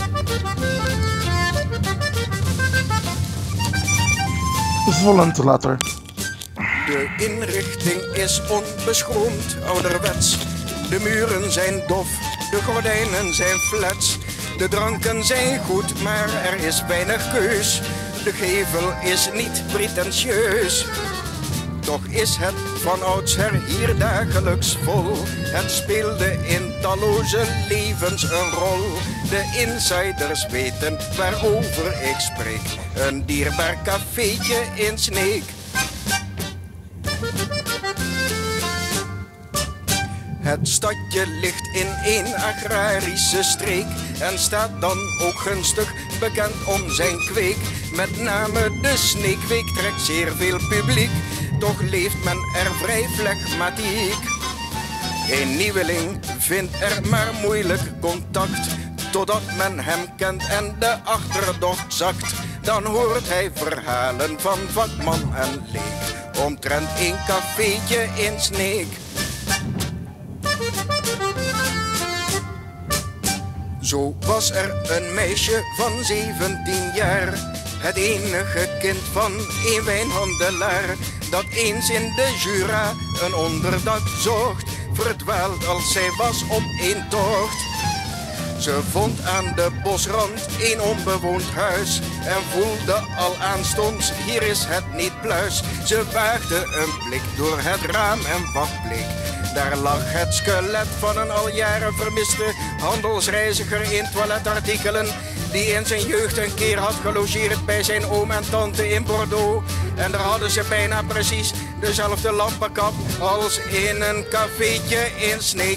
Ventilator. De inrichting is onbeschroomd, ouderwets. De muren zijn dof, de gordijnen zijn flats. De dranken zijn goed, maar er is weinig keus. De gevel is niet pretentieus. Toch is het van oudsher hier dagelijks vol. Het speelde in talloze levens een rol. De insiders weten waarover ik spreek. Een dierbaar cafeetje in Sneek. Het stadje ligt in één agrarische streek en staat dan ook gunstig bekend om zijn kweek. Met name de Sneekweek trekt zeer veel publiek, toch leeft men er vrij flegmatiek. Een nieuweling vindt er maar moeilijk contact, totdat men hem kent en de achterdocht zakt. Dan hoort hij verhalen van vakman en leek, omtrent een cafeetje in Sneek. Zo was er een meisje van 17 jaar, het enige kind van een wijnhandelaar, dat eens in de Jura een onderdak zocht, verdwaald als zij was op een tocht. Ze vond aan de bosrand een onbewoond huis en voelde al aanstonds, hier is het niet pluis. Ze waagde een blik door het raam en wat bleek? Daar lag het skelet van een al jaren vermiste handelsreiziger in toiletartikelen, die in zijn jeugd een keer had gelogeerd bij zijn oom en tante in Bordeaux. En daar hadden ze bijna precies dezelfde lampenkap als in een cafeetje in Sneek.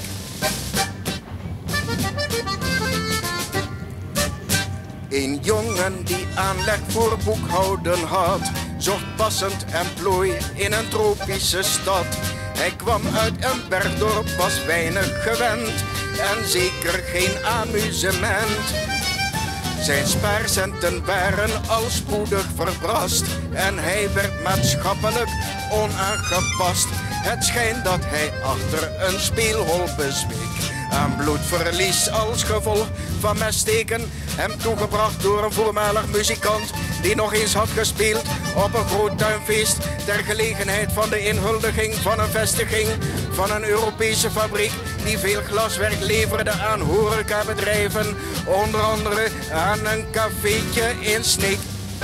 Een jongen die aanleg voor boekhouden had, zocht passend emplooi in een tropische stad. Hij kwam uit een bergdorp, was weinig gewend en zeker geen amusement. Zijn spaarcenten waren al spoedig verbrast en hij werd maatschappelijk onaangepast. Het schijnt dat hij achter een speelhol bezweek, aan bloedverlies als gevolg van messteken, hem toegebracht door een voormalig muzikant die nog eens had gespeeld op een groot tuinfeest ter gelegenheid van de inhuldiging van een vestiging van een Europese fabriek die veel glaswerk leverde aan horecabedrijven, onder andere aan een cafeetje in Sneek.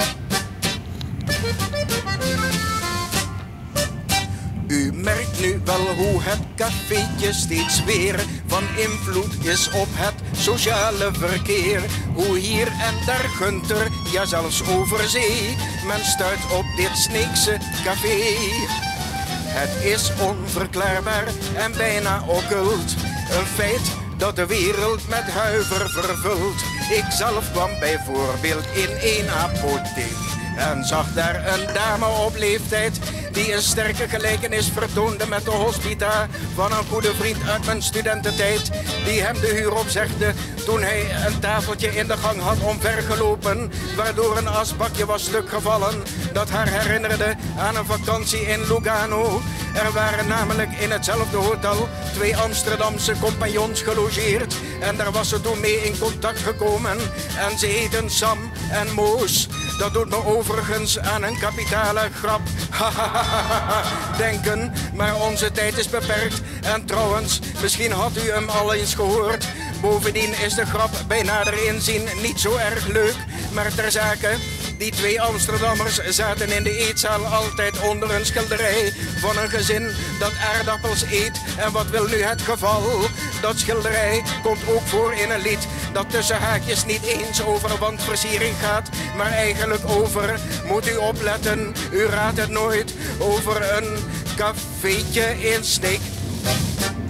U merkt nu wel hoe het cafeetje steeds weer van invloed is op het sociale verkeer. Hoe hier en daar Gunter, ja zelfs over zee, men stuit op dit Sneekse café. Het is onverklaarbaar en bijna occult, een feit dat de wereld met huiver vervult. Ik zelf kwam bijvoorbeeld in een apotheek en zag daar een dame op leeftijd die een sterke gelijkenis vertoonde met de hospita van een goede vriend uit mijn studententijd, die hem de huur opzegde toen hij een tafeltje in de gang had omvergelopen, waardoor een asbakje was stukgevallen dat haar herinnerde aan een vakantie in Lugano. Er waren namelijk in hetzelfde hotel 2 Amsterdamse compagnons gelogeerd en daar was ze toen mee in contact gekomen en ze heten Sam en Moos. Dat doet me overigens aan een kapitale grap denken, maar onze tijd is beperkt. En trouwens, misschien had u hem al eens gehoord. Bovendien is de grap bij nader inzien niet zo erg leuk, maar ter zake. Die 2 Amsterdammers zaten in de eetzaal altijd onder een schilderij van een gezin dat aardappels eet. En wat wil nu het geval? Dat schilderij komt ook voor in een lied dat tussen haakjes niet eens over wandversiering gaat, maar eigenlijk over, moet u opletten, u raadt het nooit, over een cafeetje in Sneek.